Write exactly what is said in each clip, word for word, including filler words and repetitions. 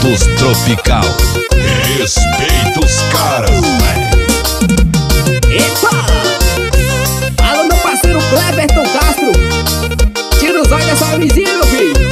Garotos Tropical. Respeita os caras, véi. Epa! Fala, meu parceiro Cleberton Castro. Tira os olhos dessa vizinha, meu filho.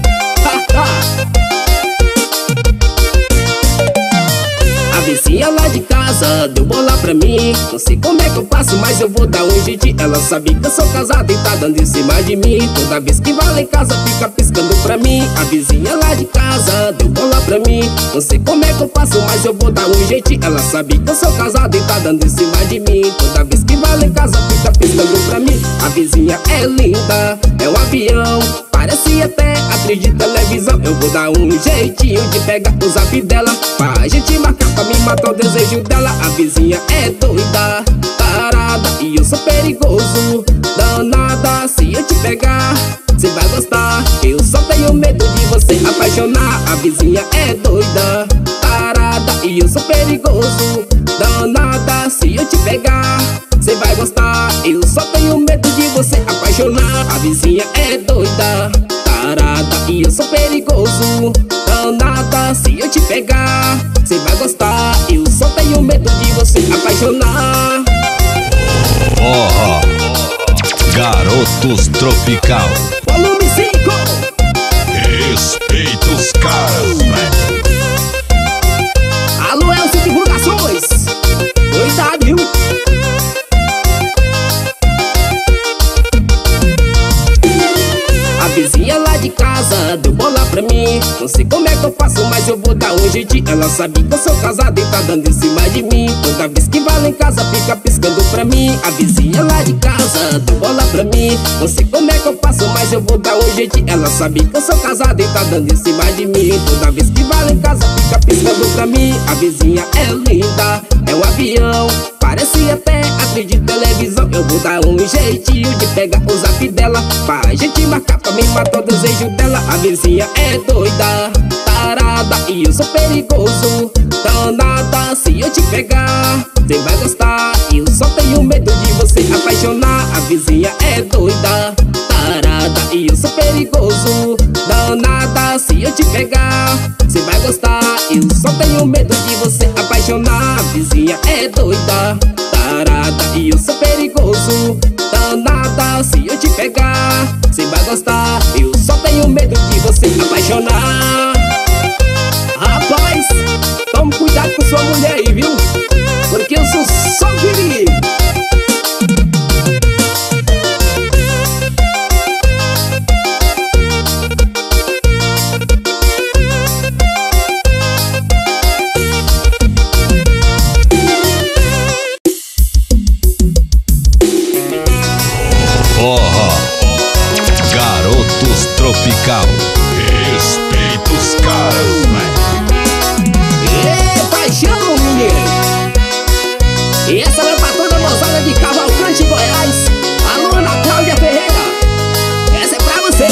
A vizinha lá de casa deu bola pra mim. Não sei como é que eu faço, mas eu vou dar um jeitinho. Ela sabe que eu sou casado e tá dando em cima de mim. Toda vez que vai lá em casa fica piscando pra mim. A vizinha lá de casa deu bola pra mim. Não sei como é que eu faço, mas eu vou dar um jeitinho. Ela sabe que eu sou casado e tá dando em cima de mim. Toda vez que vai lá em casa fica piscando pra mim. A vizinha é linda, é um avião, parece até atriz de televisão. Eu vou dar um jeitinho de pegar o zap dela, pra gente marcar pra me matar o desejo dela. A vizinha é doida, tarada, e eu sou perigoso, danada. Se eu te pegar, cê vai gostar. Eu só tenho medo de você apaixonar. A vizinha é doida, tarada, e eu sou perigoso, danada. Se eu te pegar, cê vai gostar. Eu só tenho medo de você apaixonar. A vizinha é doida, tarada, e eu sou perigoso, danada. Se eu te pegar, cê vai gostar. Eu só tenho medo de você apaixonar. Forró, Garotos Tropical. Volume cinco. Respeita os caras, velho. Alô, Elcio Divulgações. Cuidado, viu? A vizinha lá de casa deu bola pra mim. Não sei como é que eu faço, mas eu vou dar um jeitinho. Ela sabe que eu sou casado e tá dando em cima de mim. Toda vez que vai lá em casa fica piscando pra mim. A vizinha lá de casa deu bola pra mim. Não sei como é que eu faço, mas eu vou dar um jeitinho. Ela sabe que eu sou casado e tá dando em cima de mim. Toda vez que vai lá em casa fica piscando pra mim. A vizinha é linda, é um avião, parece até atriz de televisão. Eu vou dar um jeitinho de pegar o zap dela, pra gente marcar pra me matar o desejo dela. A vizinha é doida, tarada, e eu sou perigoso, danada. Se eu te pegar, cê vai gostar. Eu só tenho medo de você apaixonar. A vizinha é doida, tarada, e eu sou perigoso, danada. Se eu te pegar, cê vai gostar. Eu só tenho medo de você apaixonar. A vizinha é doida, tarada, e eu sou perigoso, danada. Se eu te pegar, cê vai gostar. Eu só tenho medo de você apaixonar. Rapaz, tome cuidado com sua mulher aí, viu? Porque eu sou só perigo. Forró, Garotos Tropical. Respeita os caras, velho. Ê, paixão, menino! E essa vai pra toda a moçada de Cavalcante, Goiás. Alô, Ana Cláudia Ferreira, essa é pra você.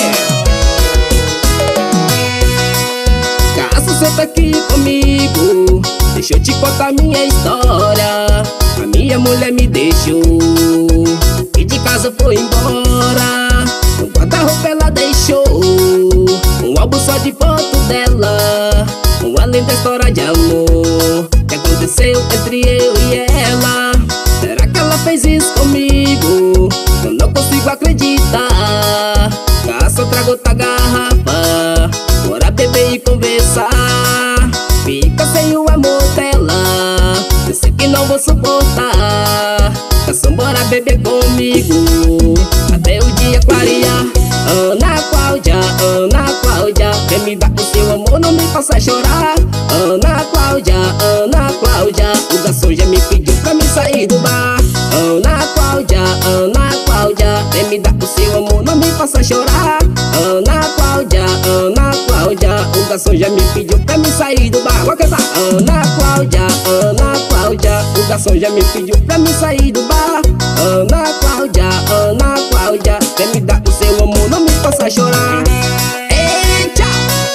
Caso senta aqui comigo, deixa eu te contar minha história. A minha mulher me deixou e de casa foi embora. No guarda-roupa ela deixou um álbum só de foto dela, uma linda história de amor que aconteceu entre eu e ela. Será que ela fez isso comigo? Eu não consigo acreditar. Caça outra outra garrafa, bora beber e conversar. Fica sem o amor dela, eu sei que não vou suportar. Caça, bora beber comigo até o dia clarear. Ana Cláudia, Ana Cláudia, vem me dar o seu amor, não me faça chorar. Ana Cláudia, Ana Cláudia, o garçom já me pediu pra me sair do bar. Ana Cláudia, Ana Cláudia, vem me dar o seu amor, não me faça chorar. Ana Cláudia, Ana Cláudia, o garçom já me pediu pra me sair do bar. Vou cantar. Ana Cláudia, Ana Cláudia, o garçom já me pediu pra me sair do bar. Ana Cláudia, Ana Cláudia, vem me dar o seu amor, não me faça chorar. Eita!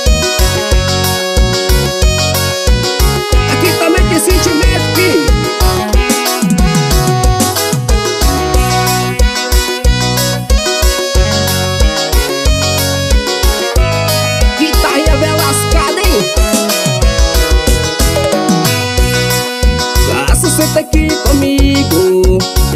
Aqui também tem sentimento, filho. Guitarrinha velascada, hein?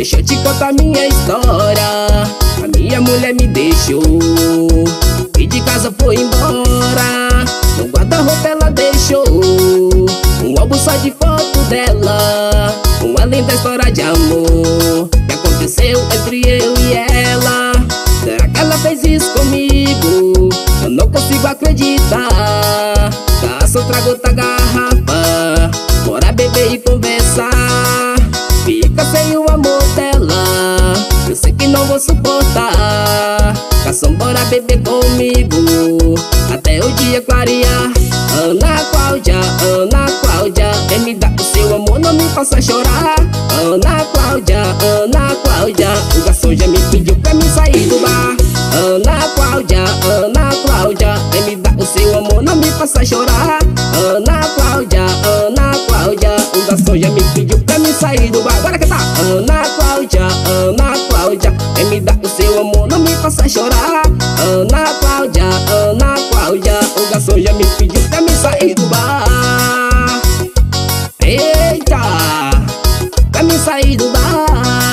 deixa eu te contar minha história. A minha mulher me deixou e de casa foi embora. No guarda-roupa ela deixou um álbum só de foto dela, uma linda história de amor que aconteceu entre eu e ela. Será que ela fez isso comigo? Eu não consigo acreditar. Caça outra gota garrafa, bora beber e conversar. Fica sem o amor dela, eu sei que não vou suportar. Cação, bora beber comigo até o dia clarear. Ana Cláudia, Ana Cláudia, quem me dá o seu amor não me faça chorar. Ana Cláudia, Ana Cláudia, o garçom já me pediu pra me sair do bar. Ana Cláudia, Ana Cláudia, quem me dá o seu amor não me faça chorar. Ana Cláudia, Ana Cláudia, o garçom já me pediu pra me sair do bar. Bora cantar! Ana Cláudia, Ana Cláudia, quem me dá o seu amor não me faça chorar. Ana Cláudia, Ana Cláudia, o garçom já me pediu pra me sair do bar. Eita, pra me sair do bar,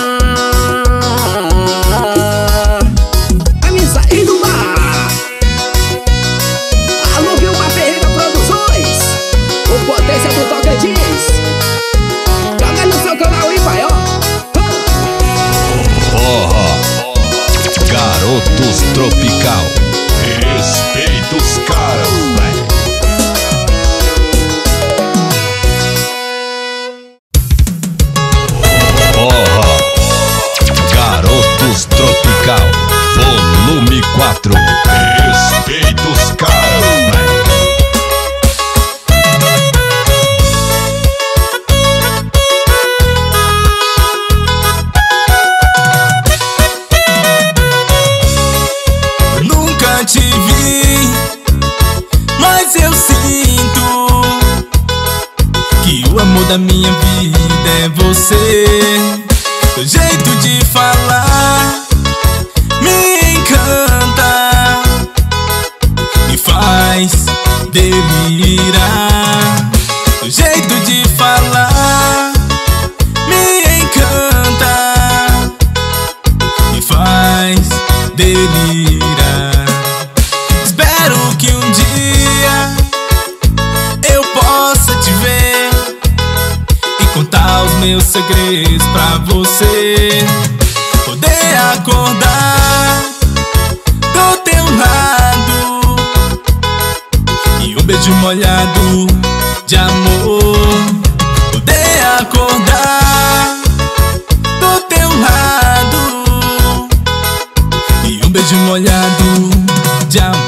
pra me sair do bar. Alô, Vilma Ferreira Produções, o potência do Tocantins. Joga no seu canal e vai, ó. Forró, Garotos Tropical. Respeita os caras, velho. Forró, Garotos Tropical. Volume quatro. Respeita os caras, velho. Te vi, mas eu sinto que o amor da minha vida é você. Seu jeito de falar me encanta, me faz delirar. Seu jeito de falar me encanta, me faz delirar. Espero que um dia eu possa te ver e contar os meus segredos pra você. Poder acordar do teu lado e um beijo molhado de amor. Poder acordar do teu lado e um beijo molhado de amor.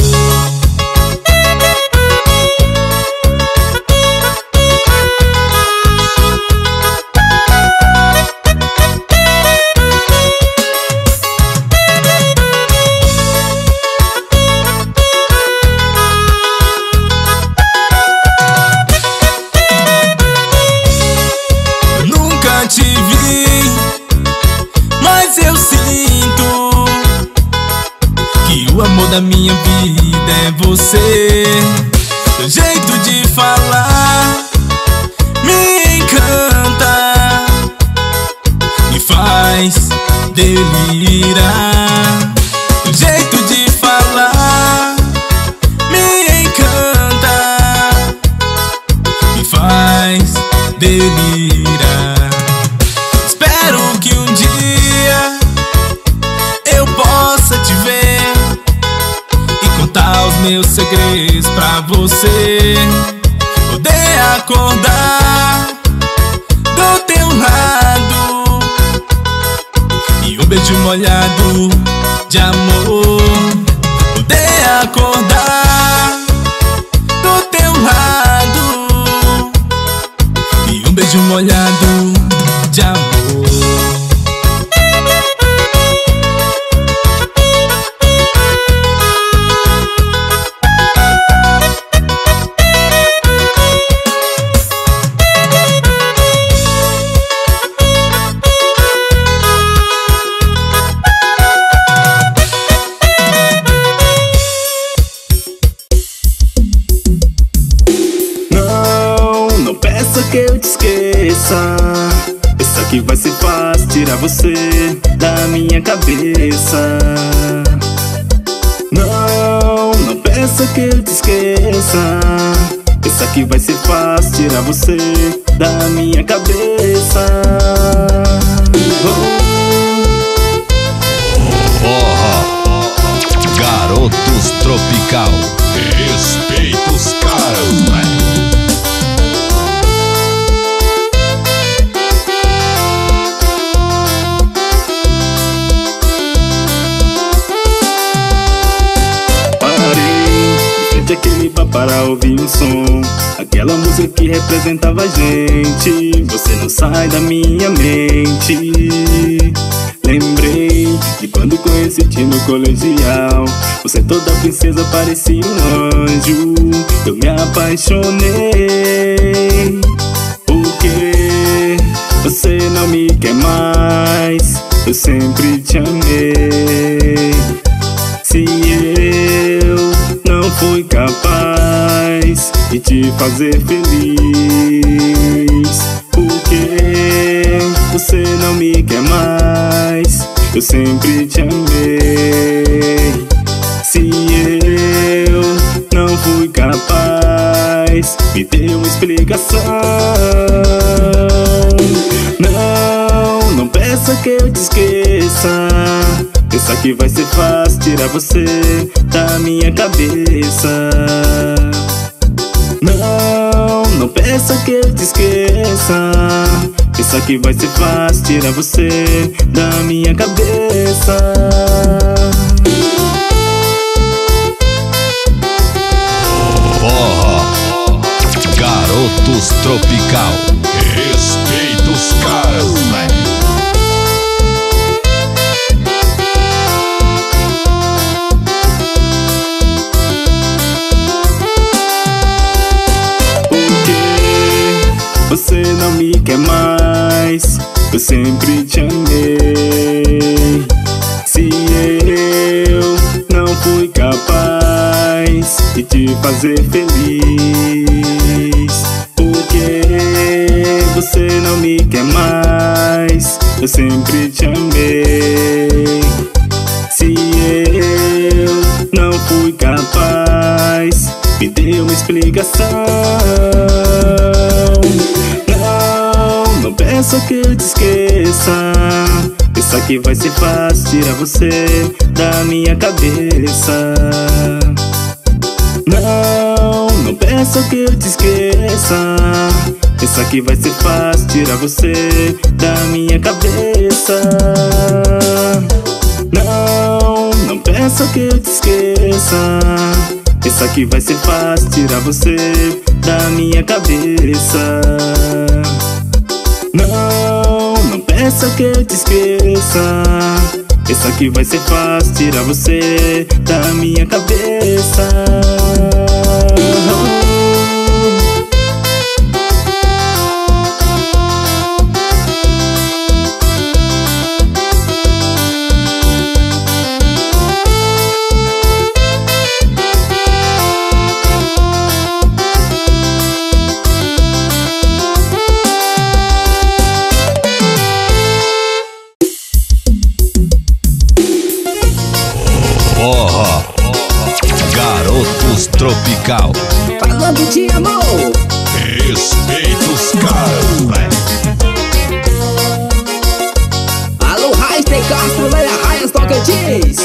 Eu nunca te vi, mas eu sinto que o amor da minha vida é você. Seu jeito de falar me encanta, me faz delirar. Seu jeito de falar me encanta, me faz delirar. Espero que um dia eu possa te ver e contar os meus segredos pra você. Poder acordar do teu lado e um beijo molhado de amor. Poder acordar do teu lado e um beijo molhado de amor. Que eu te esqueça, tirar você da minha cabeça. Não, não peça que eu te esqueça. Pensa que vai ser fácil tirar você da minha cabeça. Oh. Porra, Garotos Tropical, respeita os caras, velho. Aquele bar para ouvir um som, aquela música que representava a gente. Você não sai da minha mente. Lembrei de quando conheci-te no colegial. Você toda princesa, parecia um anjo. Eu me apaixonei. Porque você não me quer mais. Eu sempre te amei. Se eu não fui capaz de te fazer feliz, porque você não me quer mais. Eu sempre te amei. Se eu não fui capaz, me dê uma explicação. Não, não peça que eu te esqueça. Pensa que vai ser fácil tirar você da minha cabeça. Não, não peça que eu te esqueça. Pensa que vai ser fácil tirar você da minha cabeça. Porra, Garotos Tropical, respeita os caras, velho. Você não me quer mais. Eu sempre te amei. Se eu não fui capaz de te fazer feliz, porque você não me quer mais. Eu sempre te amei. Se eu não fui capaz, me dê uma explicação. Não peça que eu te esqueça. Pensa que vai ser fácil tirar você da minha cabeça. Não, não peça que eu te esqueça. Pensa que vai ser fácil tirar você da minha cabeça. Não, não peça que eu te esqueça. Pensa que vai ser fácil tirar você da minha cabeça. Não, não peça que eu te esqueça. Pensa que vai ser fácil tirar você da minha cabeça. Porra, Garotos Tropical, falando de amor, respeita os caras, velho. alô, Raiz de Castro, Leia Raias Tocantins.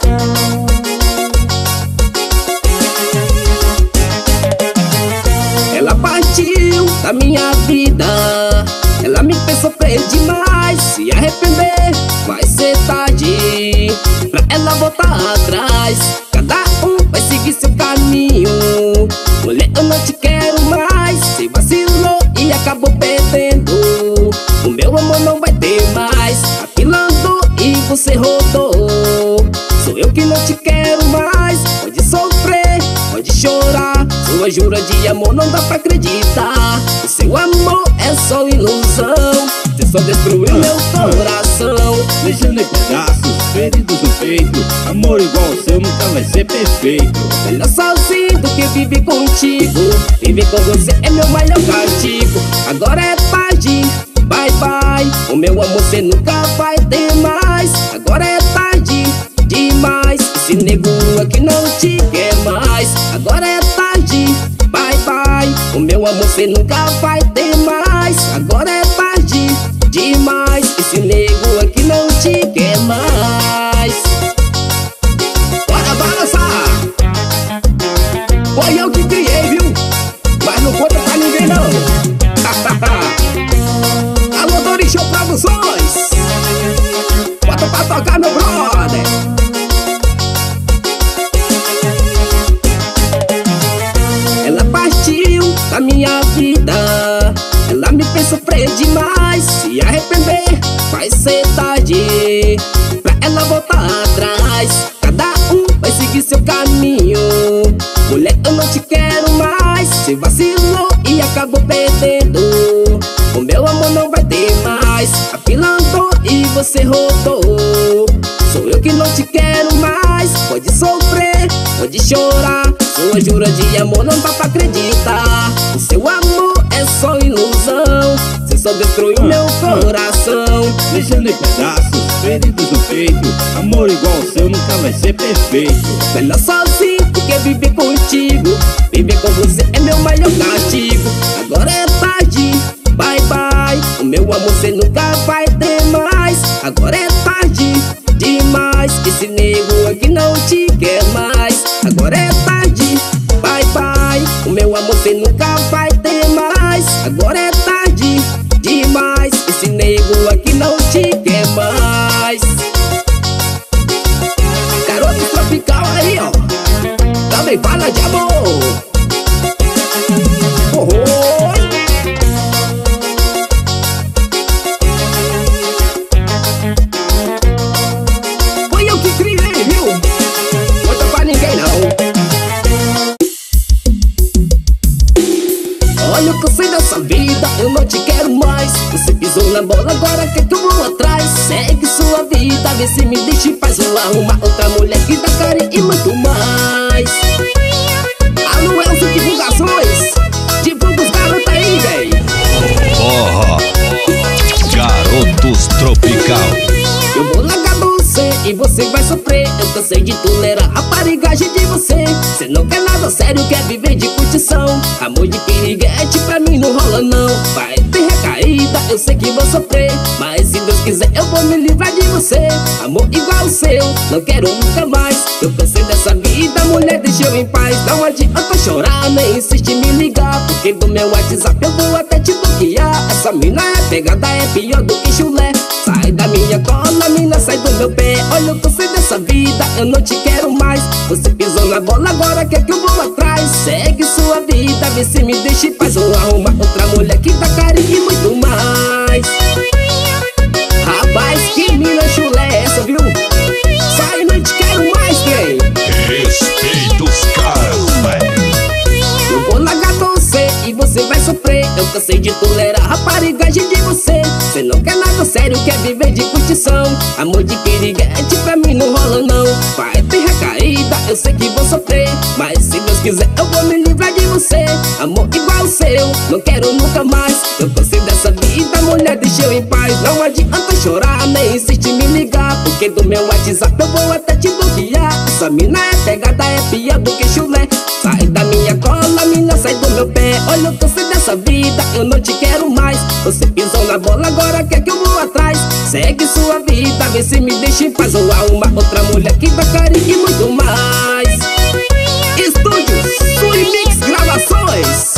Ela partiu da minha vida. Ela me fez sofrer demais. Se arrepender vai ser tarde pra ela voltar atrás. Cada um vai seguir seu caminho. Mulher, eu não te quero mais. Você vacilou e acabou perdendo. O meu amor não vai ter mais. Apilando e você rodou. Sou eu que não te quero mais. Pode sofrer, pode chorar. Sua jura de amor não dá pra acreditar. O seu amor é só ilusão. Você só destruiu meu coração, deixando em pedaços, feridos no peito. Amor igual ao seu nunca vai ser perfeito. melhor sozinho do que viver contigo. Viver com você é meu maior castigo. Agora é tarde, bye bye. O meu amor cê nunca vai ter mais. Agora é tarde demais. Esse nego aqui não te quer mais. Agora é tarde, bye bye. O meu amor cê nunca vai ter mais. Agora é tarde demais. Esse nego aqui não te quer mais. Bora balançar. Foi eu que criei, viu? Mas não conta pra ninguém não. Alô, Dori Show Produções. Bota pra tocar, meu brother. Ela partiu da minha vida. Ela me fez sofrer demais. Se arrepender vai ser tarde pra ela voltar atrás. Cada um vai seguir seu caminho. Mulher, eu não te quero mais. Você vacilou e acabou perdendo. O meu amor não vai ter mais. A fila andou e você rodou. Sou eu que não te quero mais. Pode sofrer, pode chorar. Sua jura de amor não dá pra acreditar. O seu amor é só ilusão. Você só destruiu ah, meu coração, deixando em pedaços, feridos no peito. Amor igual ao seu nunca vai ser perfeito. Melhor sozinho do que viver contigo. Viver com você é meu maior castigo. Agora é tarde, bye bye. O meu amor cê nunca vai ter mais. Agora é tarde demais. Esse nego aqui não te quer mais. Agora é tarde, bye bye. O meu amor cê nunca vai ter mais. Agora é tarde demais. Esse nego aqui não te quer mais. Garoto tropical aí, ó, também fala de amor. Oh, oh. Foi eu que criei, viu? Conta pra ninguém não. Olha, eu cansei dessa vida, eu não te quero mais. Você pisou na bola, agora quer que eu vou atrás. Segue sua vida, vê se me deixa em paz. Vou arrumar outra mulher que dá carinho e muito mais. Alô, Elcio Divulgações, divulga os garotos aí, véi. Forró, Garotos Tropical. Eu vou largar você e você vai sofrer. Eu cansei de tolerar a parigagem de você. Cê não quer nada sério, quer viver de curtição. Amor de piriguete pra mim não rola não. Vai ter recaída, eu sei que vou sofrer. Mas se Deus quiser eu vou me livrar de você. Amor igual o seu, não quero nunca mais. Eu cansei dessa vida, mulher, deixa eu em paz. Não adianta chorar, nem insiste em me ligar. Porque do meu WhatsApp eu vou até te bloquear. Essa mina é pegada, é pior do que chulé. Sai da minha cola, mina, sai do meu pé. Olha, eu cansei dessa vida, eu não te quero mais. Você pisou na bola, agora quer que eu vou atrás. Segue sua vida, vê se me deixa em paz. Vou arrumar outra mulher que dá carinho e muito mais. Rapaz, que mina chulé é essa, viu? Sai, não te quero mais, trem. Respeita os caras, velho. Eu vou largar você e você vai sofrer. Eu cansei de tolerar a raparigagem de você. Cê não quer nada sério, quer viver de curtição. Amor de piriguete pra mim não rola não. Vai ter recaída, eu sei que vou sofrer. Mas se Deus quiser eu vou me livrar de você. Amor igual o seu, não quero nunca mais. Eu cansei dessa vida, mulher, deixa eu em paz. Não adianta chorar, nem insiste em me ligar. Porque do meu WhatsApp eu vou até te bloquear. Essa mina é pegada, é pior do que chulé. Sai da minha cola, mina, sai do meu pé. Olha, eu cansei dessa vida, eu não te quero mais. Você pisou na bola, agora quer que eu vou atrás. Segue sua vida, vê se me deixa em paz. Vou arrumar outra mulher que dá carinho e muito mais. Estúdios Suimix Gravações.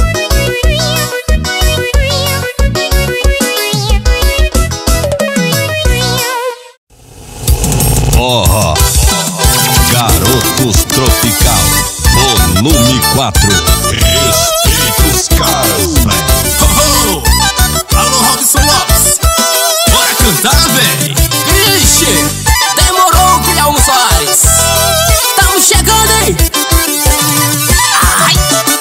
Forró, Garotos Tropical, volume quatro. Respeita os caras, velho. Oh, oh. Alô, Robson Lopes, bora cantar, véi. Ixi, demorou, Guilherme Soares. Tamo chegando, hein? Ai.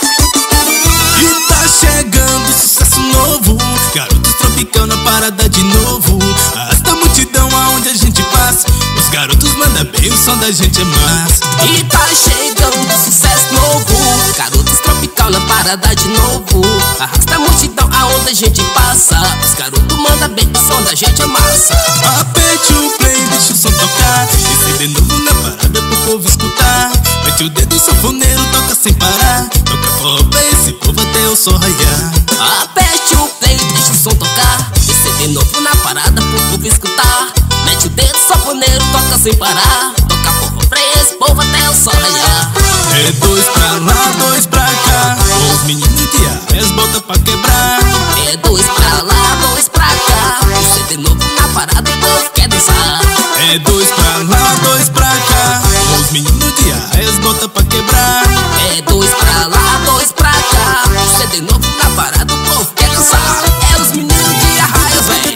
E tá chegando sucesso novo. Garotos Tropical na parada de novo. Arrasta a multidão aonde a gente passa. Os garotos mandam bem, o som da gente é massa. E tá chegando sucesso novo. Garotos Tropical tropical na parada de novo. Arrasta a multidão aonde a gente passa. Os garotos mandam bem, o som da gente é massa. Aperte o play, deixa o som tocar. Esse de novo na parada pro povo escutar. Mete o dedo, sanfoneiro, toca sem parar. Toca forró pra esse povo até o sol raiar. Aperte o play, deixa o som tocar. Esse de novo na parada pro povo escutar. Mete o dedo, sanfoneiro, toca sem parar. Toca forró pra esse povo até o sol raiar. É dois pra lá, dois pra cá. Os meninos de Arraias bota pra quebrar. É dois pra lá, dois pra cá. Esse de novo na parada o povo quer dançar. É dois pra lá, dois pra cá. Os meninos de Arraias bota pra quebrar. É dois pra lá, dois pra cá. Esse de novo na parada o povo quer dançar. É os meninos de Arraias, véi.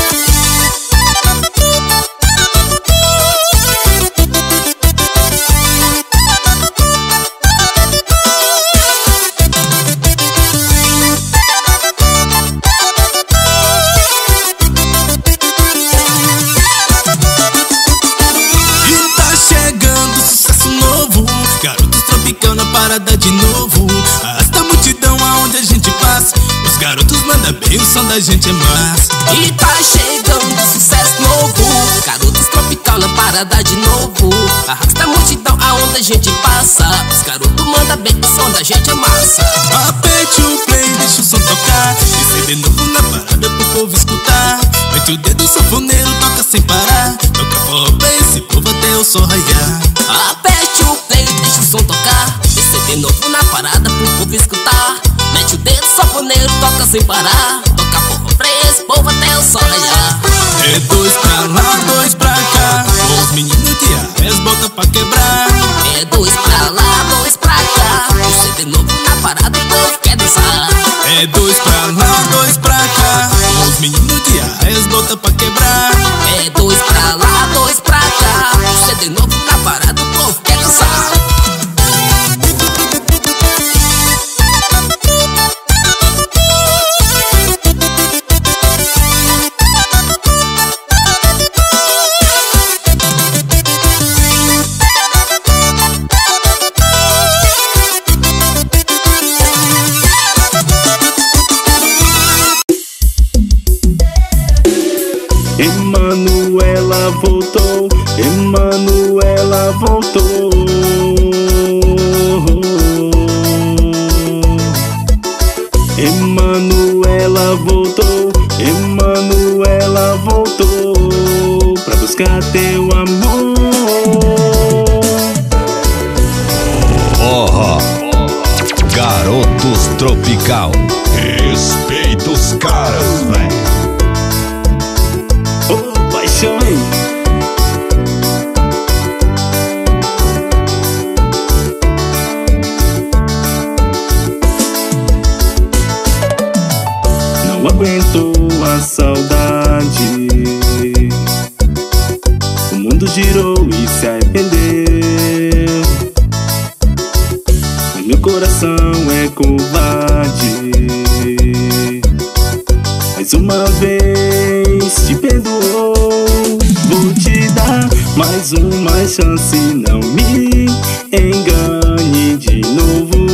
Parada de novo, arrasta a multidão aonde a gente passa. Os garotos mandam bem, o som da gente é massa. E tá chegando sucesso novo, garotos tropical na parada de novo. Arrasta a multidão aonde a gente passa. Os garotos mandam bem, o som da gente é massa. Aperte o play, deixa o som tocar. Esse de novo na parada pro povo escutar. Mete o dedo, sanfoneiro, toca sem parar. Toca forró pra esse povo até o sol raiar. Aperte o play, deixa o som tocar. Esse de novo na parada pro povo escutar. Mete o dedo, sanfoneiro, toca sem parar. Toca forró pra esse povo até o sol raiar. É dois pra lá, dois pra cá. Os meninos de Arraias bota pra quebrar. É dois pra lá, dois pra cá. Esse de novo na parada o povo quer dançar. É dois pra lá, dois pra cá. Os meninos de Arraias bota pra quebrar. É dois pra lá, dois pra cá. Esse de novo na parada o povo quer dançar. Emanuela voltou, Emanuela voltou. Emanuela voltou, Emanuela voltou pra buscar teu amor. Forró, Garotos Tropical. Respeita os caras, velho. Oh, paixão, hein? Não aguento a saudade. O mundo girou e se arrependeu. Mas meu coração é covarde. Mais uma vez te perdoou. Vou te dar mais uma chance. Não me engane de novo.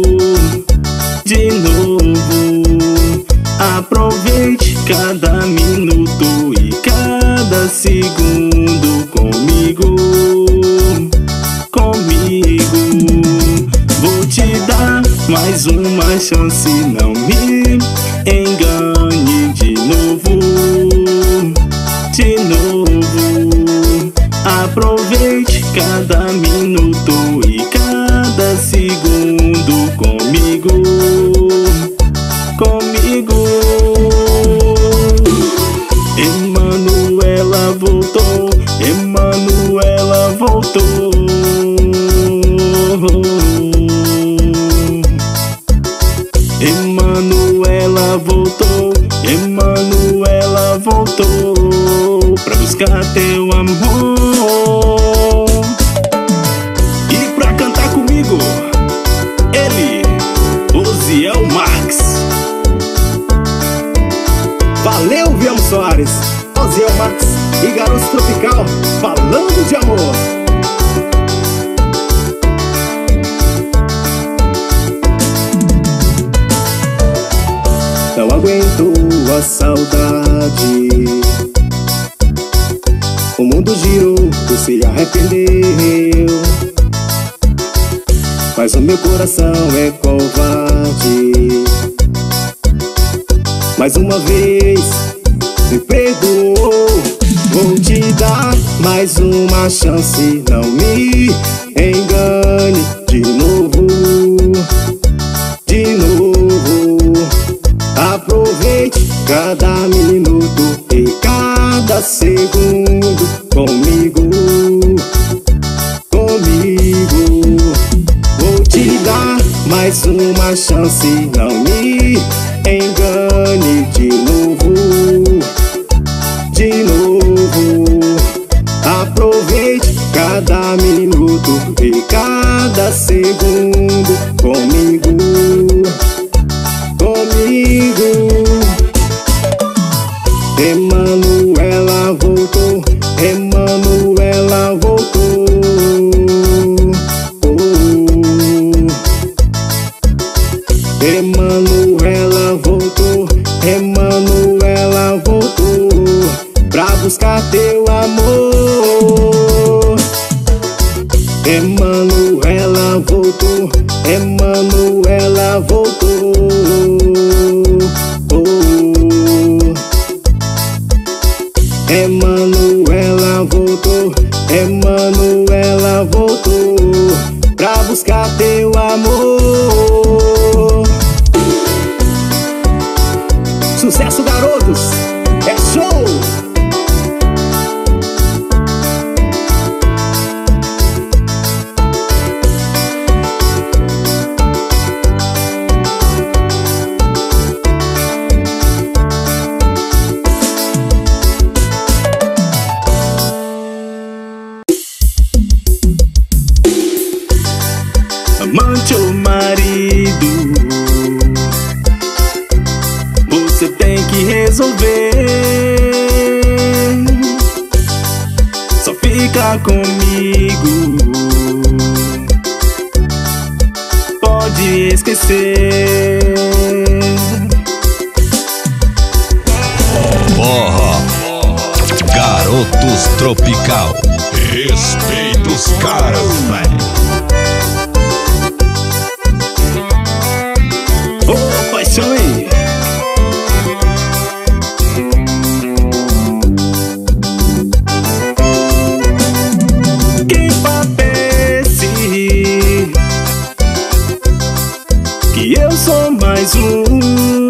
De novo. Aproveite cada minuto e cada segundo comigo. Comigo. Vou te dar mais uma chance. Não me engane de novo. De novo. Aproveite cada minuto e cada segundo comigo. Comigo. Emanuela voltou, Emanuela voltou. Emanuela voltou, Emanuela voltou pra buscar teu amor. E pra cantar comigo, ele, Osiel Marx. Valeu, Viamo Soares, Osiel Marx e Garotos Tropical, falando de amor. arrependeu. Mas o meu coração é covarde. Mais uma vez me perdoou. Vou te dar mais uma chance, não me engane de novo, de novo. Aproveite cada minuto e cada segundo comigo, comigo. Vou te dar mais uma chance, não me engane de novo, de novo. Aproveite cada minuto e cada segundo comigo, comigo. Emanuela voltou, Emanuela voltou. Oh. Emanuela voltou, Emanuela voltou pra buscar teu amor. Emanuela voltou, Emanuela voltou. Oh. Emanuela voltou, Emanuela voltou pra buscar teu amor. Sucesso, garotos, é show! Amante ou marido, você tem que resolver. Só fica comigo, pode esquecer. Porra, Garotos Tropical. Respeita os caras, velho. Ô, paixão aí. Quem pense que eu sou mais um,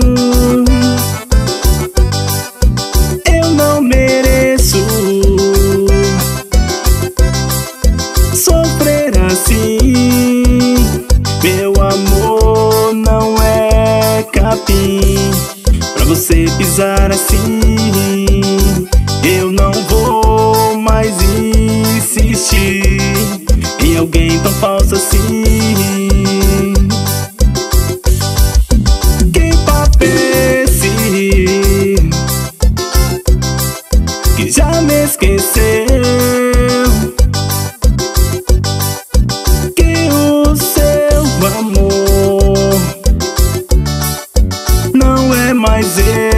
eu não mereço sofrer assim. Meu amor não é capim pra você pisar assim. Eu não vou mais insistir em alguém tão falso assim. Quem pense que já me esqueceu, que o seu amor não é mais eu.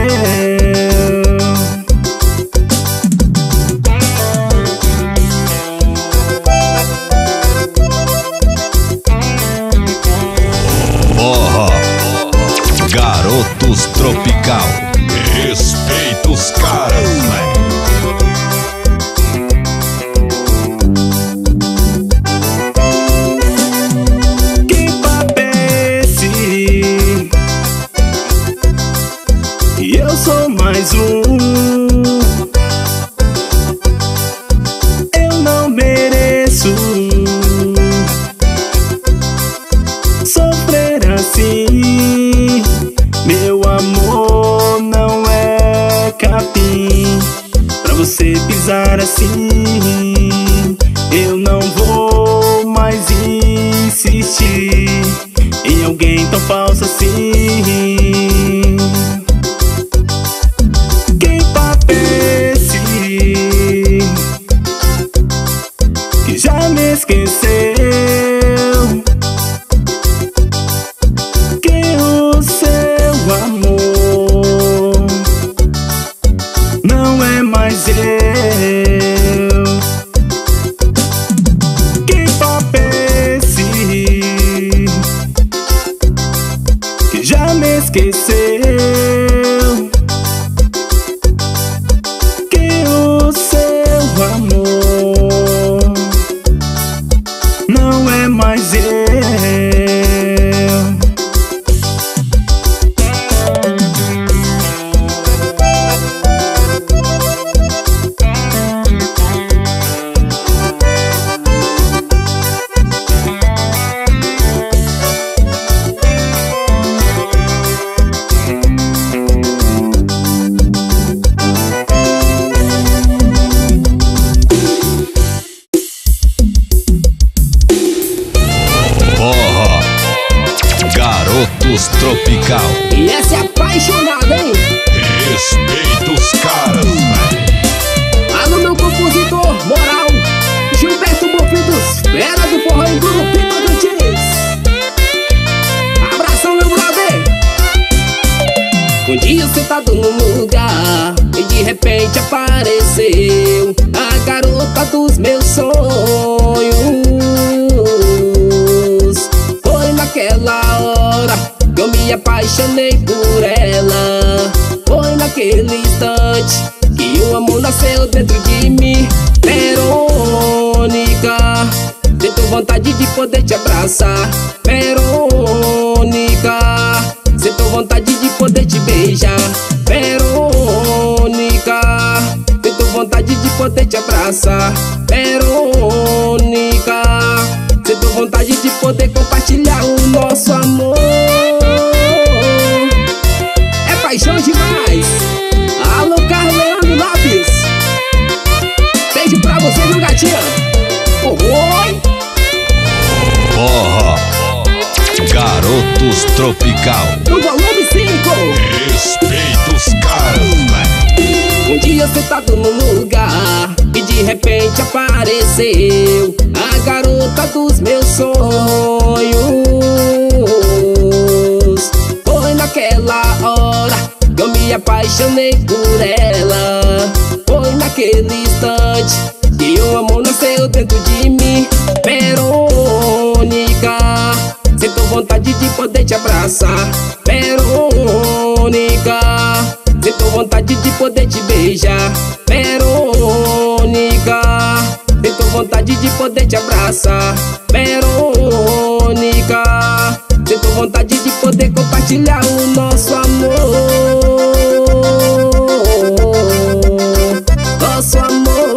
Porra, Garotos Tropical. Respeita os caras, velho. Quem pense que eu sou mais um, eu não mereço sofrer assim. Meu amor não é capim pra você pisar assim. Eu não vou mais insistir em alguém tão falso assim. Quem pense que já me esqueceu, que o seu amor não é mais eu. esqueceu que o seu amor não é mais eu. Garotos Tropical. E essa é apaixonada, hein? Respeita os caras, velho. Alô, meu compositor moral, Gilberto Bofidos, fera do forró em Gurupi, Tocantins. Abração, meu brother. Um dia sentado num lugar e de repente apareceu a garota dos meus sonhos. Foi naquela hora que eu me apaixonei por ela. Foi naquele instante que o amor nasceu dentro de mim. Verônica, sinto vontade de poder te abraçar. Verônica, sinto vontade de poder te beijar. Verônica, sinto vontade de poder te abraçar. Verônica, sinto vontade de poder compartilhar o nosso amor. É paixão demais. Alô, Carlos Leandro Lopes, beijo pra você, meu gatinho. Oi. Porra. Garotos Tropical. No volume cinco. Respeita os caras, velho. Um dia sentado num lugar e de repente apareceu a garota dos meus sonhos. Foi naquela hora que eu me apaixonei por ela. Foi naquele instante que o amor nasceu dentro de mim. Verônica, sinto vontade de poder te abraçar. Verônica, sinto vontade de poder te beijar. Verônica, sinto vontade de poder te abraçar. Verônica, sinto vontade de poder compartilhar o nosso amor. Nosso amor,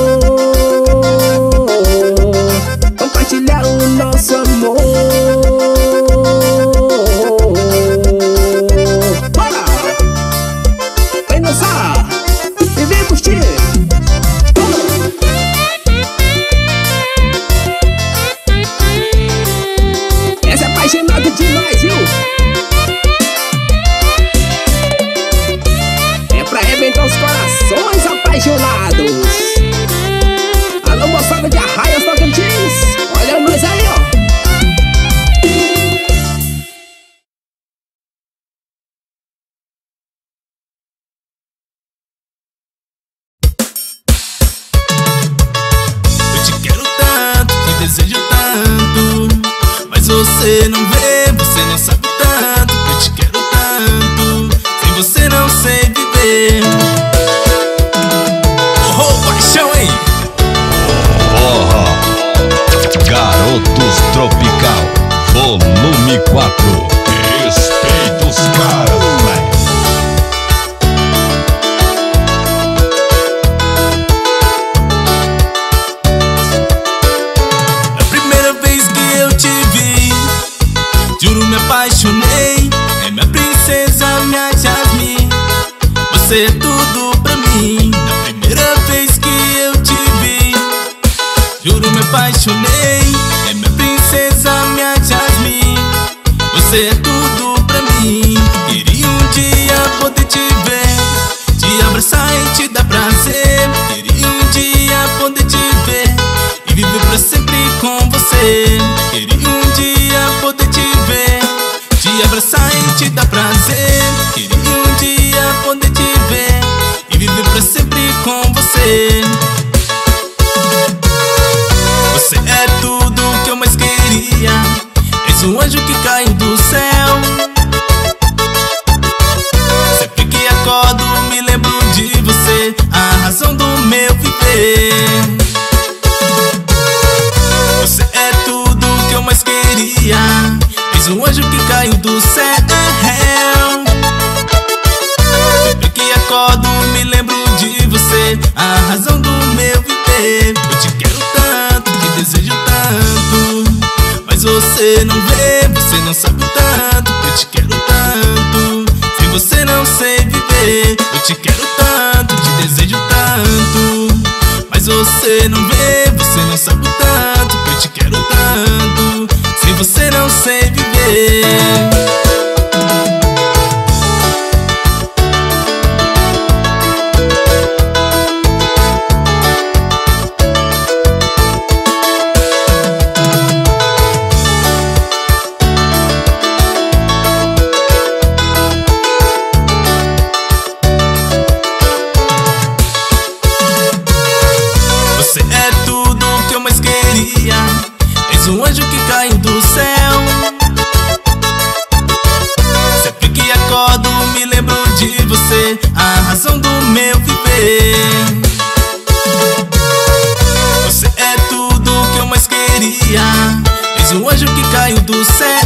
compartilhar o nosso amor. Bora! Vem dançar e vem curtir. Essa é apaixonada demais, viu? É pra arrebentar os corações apaixonados. Alô, moçada de Arraias, Tocantins, olha nós aí, ó. Eu te quero tanto, te desejo tanto, mas você não vê, você não sabe tanto. Eu te quero tanto, sem você não sei viver. Oh, oh, paixão, hein? Porra. Garotos Tropical. Volume quatro. Respeita os caras, velho. A primeira vez que eu te vi, juro me apaixonei. É minha princesa, minha Jasmine, você é tudo pra mim. Na primeira vez que eu te vi, juro me apaixonei. É minha princesa, minha Jasmine, você é tudo pra mim. Queria um dia poder te ver, te abraçar e te dar prazer. Queria um dia poder te ver e viver pra sempre com você. Queria um dia poder te ver, te abraçar e te dar prazer. Queria um dia poder te ver e viver pra sempre com você. Você é tudo que eu mais queria, és um anjo que caiu do céu. você não vê, você não sabe o tanto que eu te quero tanto. Sem você não sei viver, eu te quero tanto, te desejo tanto. Mas você não vê, você não sabe o tanto que eu te quero tanto. Sem você não sei viver. És um anjo que caiu do céu. Sempre que acordo me lembro de você, a razão do meu viver. Você é tudo que eu mais queria. És um anjo que caiu do céu.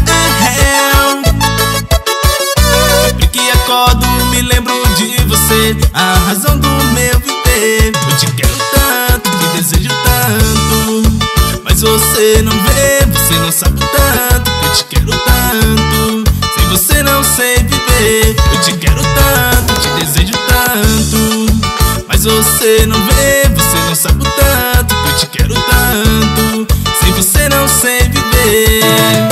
Sempre que acordo me lembro de você, a razão do meu viver. Eu te quero tanto, te desejo tanto. Mas você não vê, você não sabe o tanto que eu te quero tanto. Sem você não sei viver. Eu te quero tanto, te desejo tanto. Mas você não vê, você não sabe o tanto que eu te quero tanto. Sem você não sei viver.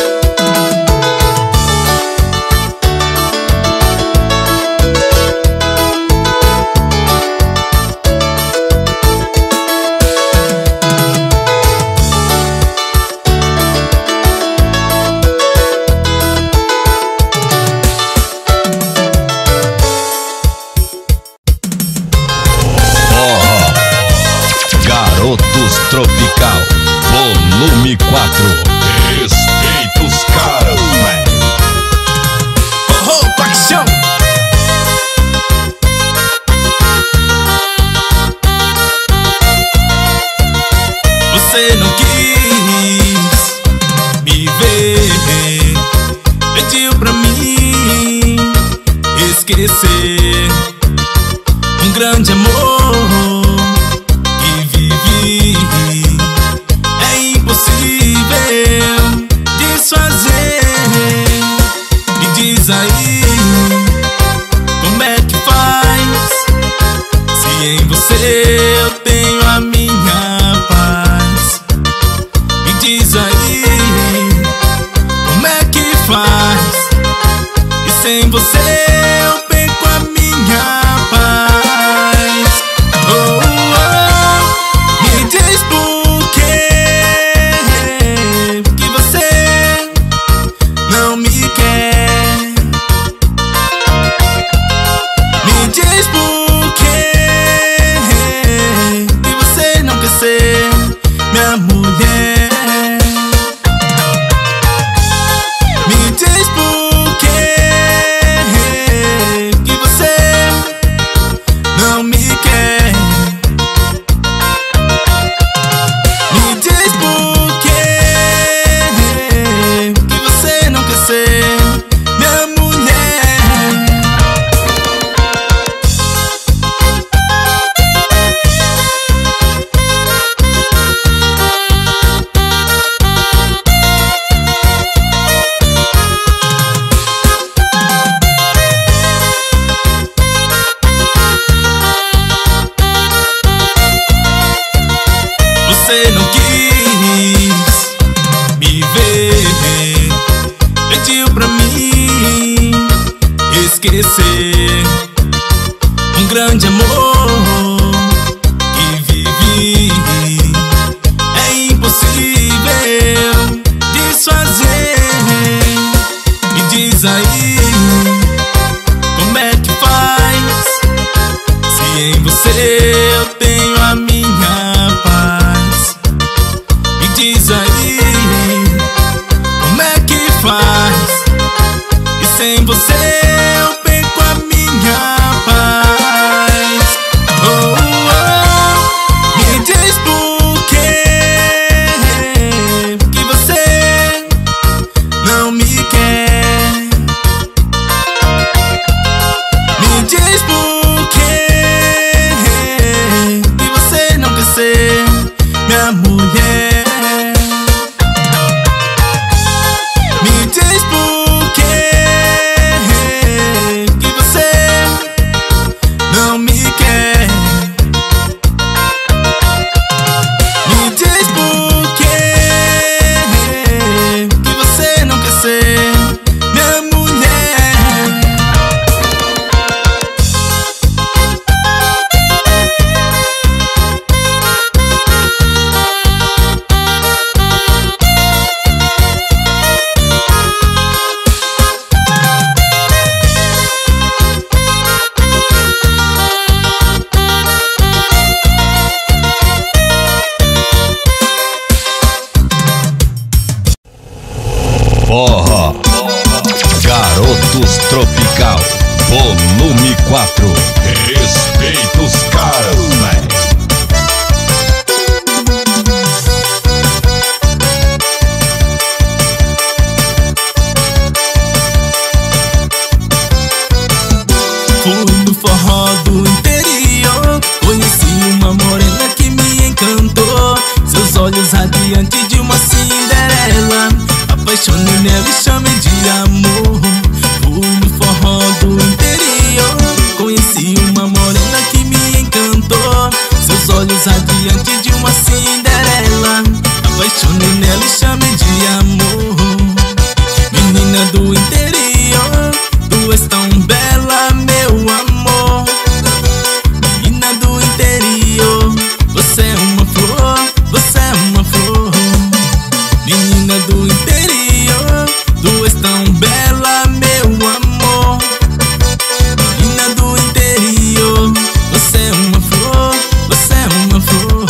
Garotos Tropical, volume quatro. Respeita os caras, velho. Oh, oh, paixão. Você não quis me ver, pediu pra mim esquecer um grande amor. É impossível desfazer. Me diz aí, como é que faz? Se em você eu tenho a minha paz. Me diz aí, como é que faz? E sem você eu perco a minha paz. Forró, Garotos Tropical, volume quatro. Respeita os caras, velho. Fui no forró do interior, conheci uma morena que me encantou. Seus olhos radiantes de uma Cinderela, apaixonei nela e chamei de amor. Fui no forró do interior, conheci uma morena que me encantou. Seus olhos radiantes de uma Cinderela, apaixonei nela e chamei de amor. Menina do interior, tu és tão bela, meu amor. Menina do interior, você é uma flor, você é uma flor. Menina do interior, tu és tão bela, meu amor. Menina do interior, você é uma flor, você é uma flor.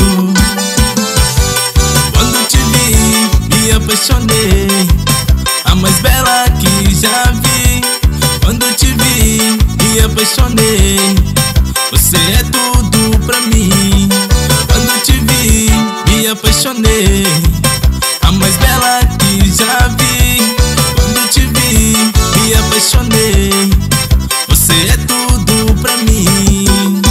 Quando te vi, me apaixonei, a mais bela que já vi. Quando te vi, me apaixonei, você é tudo pra mim. Quando te vi, me apaixonei, a mais bela que já vi. Quando te vi, me apaixonei, você é tudo pra mim.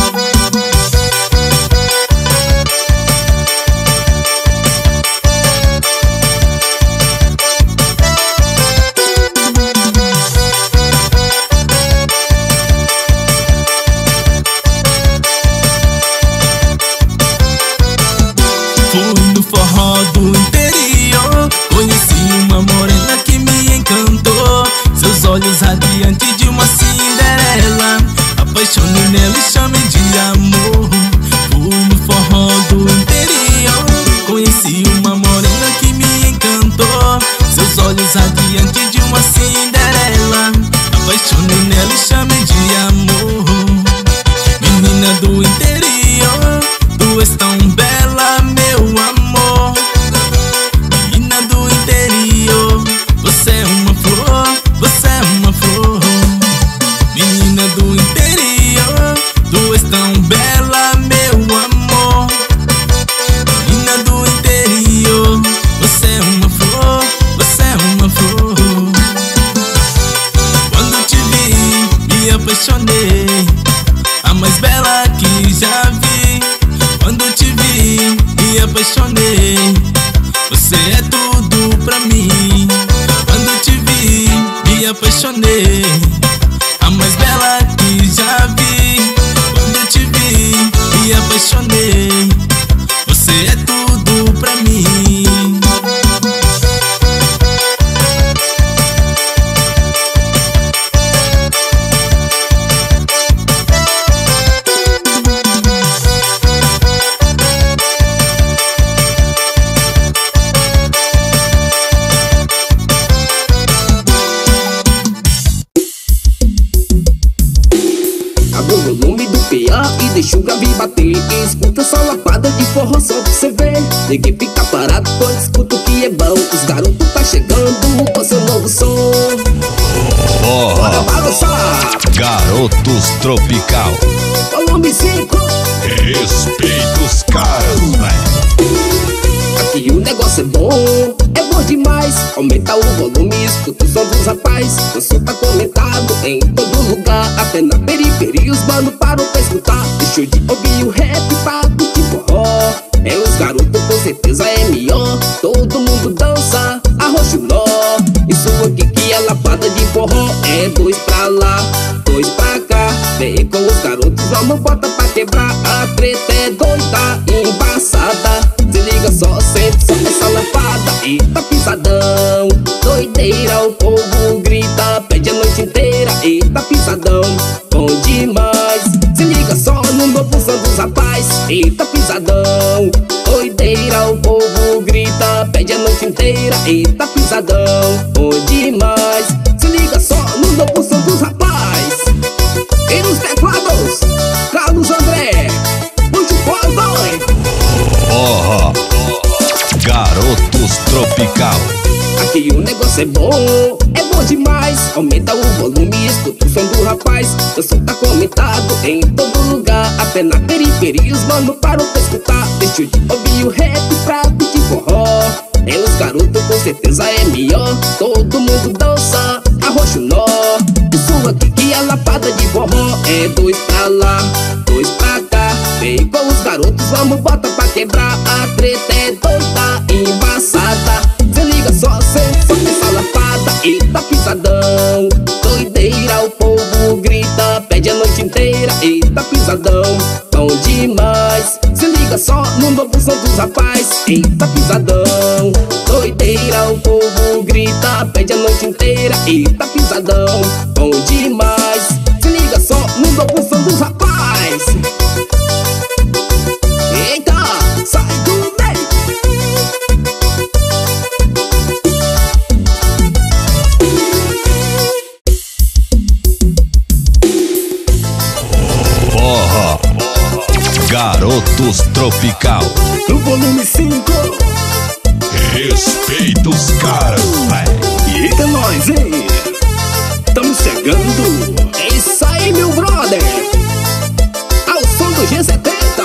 Fui no forró do interior, conheci uma morena que me encantou. Seus olhos radiantes de uma Cinderela, apaixonei nela e chamei de amor. Fui no forró do interior, conheci uma morena que me encantou. Seus olhos radiantes de uma Cinderela, apaixonei nela e chamei de amor. Menina do interior, tu és tão bela, meu amor. Menina do interior, você é uma flor, você é uma flor. Menina do interior, tu és tão bela, meu amor. Menina do interior, você é uma flor, você é uma flor. Quando te vi, me apaixonei, a mais bela que já vi. Quando te vi, me apaixonei, você é tudo pra mim. Quando te vi, me apaixonei, a mais bela que já vi. Quando te vi, me apaixonei, você é tudo pra mim. Abre o volume do P A e deixa o Gabi bater. Escuta essa lapada de forró só pra você ver. Ninguém fica parado quando escuta o que é bom. Os garotos tá chegando com seu novo som. Bora Forró, balançar. Garotos Tropical. Volume cinco. Respeita os caras, velho. Aqui o negócio é bom, é bom demais. Aumenta o volume, escuta o som dos rapaz. O som tá comentado em todo lugar, até na periferia os mano param pra escutar. Deixou de ouvir o rap pra curtir forró. É os garotos, com certeza é melhor. Todo mundo dança, arrocha o nó. Isso aqui que é lapada de forró. É dois pra lá, dois pra cá. Vem com os garotos, vamos bota pra quebrar. A treta é doida, embaçada. Se liga só, sente só essa lapada. Eita pisadão, doideira, o povo grita, pede a noite inteira. Eita pisadão, bom demais. Se liga só no novo som dos rapaz. Eita pisadão, doideira, o povo grita. Garotos Tropical. Aqui o negócio é bom, é bom demais. Aumenta o volume e escuta o som do rapaz. O som tá comentado em todo lugar, até na periferia os mano param pra escutar. Deixa de ouvir o rap pra pedir forró. É os garotos, com certeza é melhor. Todo mundo dança, arrocha o nó. Isso aqui que é lapada de forró. É dois pra lá, dois pra cá. Vem com os garotos, vamos bota pra quebrar. A treta é doida, embaçada. Se liga só, só essa lapada. Eita pisadão, doideira, o povo grita, pede a noite inteira. Eita pisadão, bom demais. Se liga só no novo som dos rapaz. Eita pisadão, doideira, o povo grita, pede a noite inteira. Eita pisadão, bom demais. Se liga só no novo som dos rapaz. Eita, sai do meio. Forró Garotos Tropical. No volume cinco. Respeita os caras, véi. Eita nós, hein? Estamos chegando. É isso aí, meu brother. Ao som do G setenta.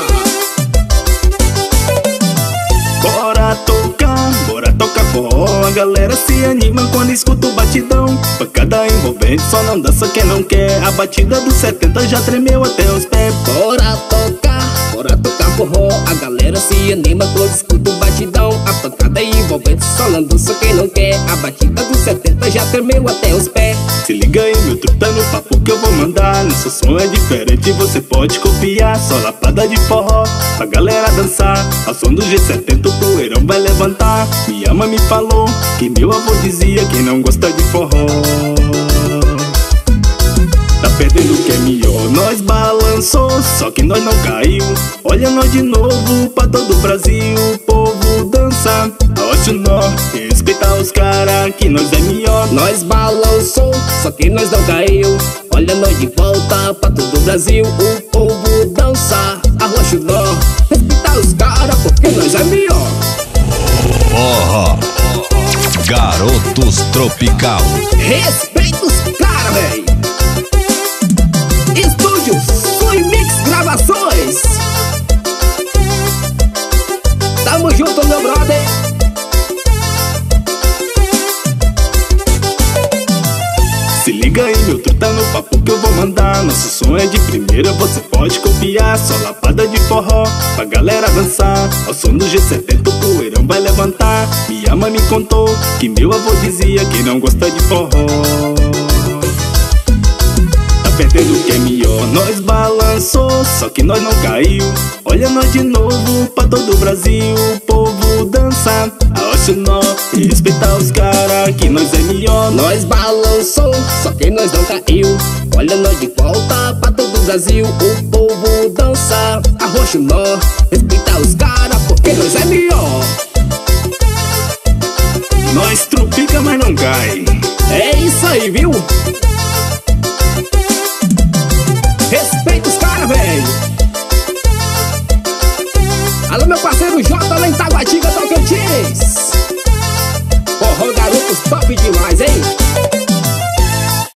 Bora tocar, bora tocar forró. A galera se anima quando escuta o batidão. Pancada envolvente, só não dança quem não quer. A batida dos setenta já tremeu até os pés. Bora tocar, bora tocar forró. A galera se anima quando escuta o batidão. A pancada é envolvente, só não dança quem não quer. A batida dos setenta já tremeu até os pés. Se liga aí, meu truta, tá no papo que eu vou mandar. Nosso som é diferente, você pode copiar. Só lapada de forró, pra galera dançar. Ao som do G setenta o poeirão vai levantar. Minha mãe me falou que meu avô dizia: quem não gosta de forró tá perdendo o que é melhor. Nós balançou, só que nós não caiu. Olha nós de novo pra todo o Brasil. O povo dança, aocha o nó. Respeita os cara que nós é melhor. Nós balançou, só que nós não caiu. Olha nós de volta pra todo o Brasil. O povo dança, arrocha o nó. Respeita os cara porque nós é melhor. Forró Garotos Tropical. Respeita os cara, véi. Estúdio Suimix Gravações. Tamo junto, meu brother. Se liga aí, meu truta, no papo que eu vou mandar. Nosso som é de primeira, você pode copiar. Só lapada de forró, pra galera dançar. Ao som do G setenta o poeirão vai levantar. Minha mãe me contou que meu avô dizia: quem não gosta de forró tá perdendo o que é melhor. Nós balançou, só que nós não caiu. Olha nós de novo pra todo o Brasil. O povo dança, aocha o nó. Respeita os cara que nós é melhor. Nós balançou, só que nós não caiu. Olha nós de volta pra todo o Brasil. O povo dança, arrocha o nó. Respeita os cara porque nós é melhor. Nós tropica, mas não cai. É isso aí, viu? Respeita os cara, velho. Alô, meu parceiro J lá em Taguatinga, Tocantins. Forró Garotos top demais, hein?